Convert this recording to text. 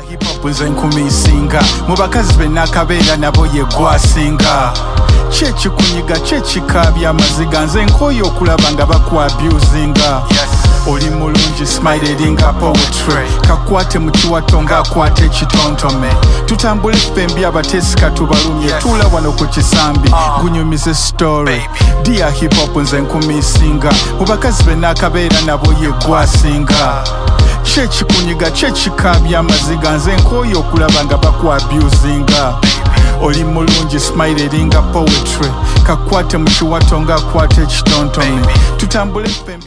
Hip hop nze nkumisinga mu bakazi be nakabeera nabo ye gwasinga kyekikunyiga kyekikabya amaziga nze nkooyo okulaba nga bakwabusinga oli mulungi smile eringa poetry kakwate mu kiwato ng'akwata ekitontome tutambule ffembi abateesika tubalumye tuula wano ku kisambi gunyumize story dia hip hop nze nkumisinga mu bakazi be nakabeera nabo ye gwasinga kyekikunyiga kyekikabya amaziga nze nkooyo okulaba nga bakwabusinga oli mulungi smile eringa poetry kakwate mu kiwato ng'akwata ekitontome tutambule ffembi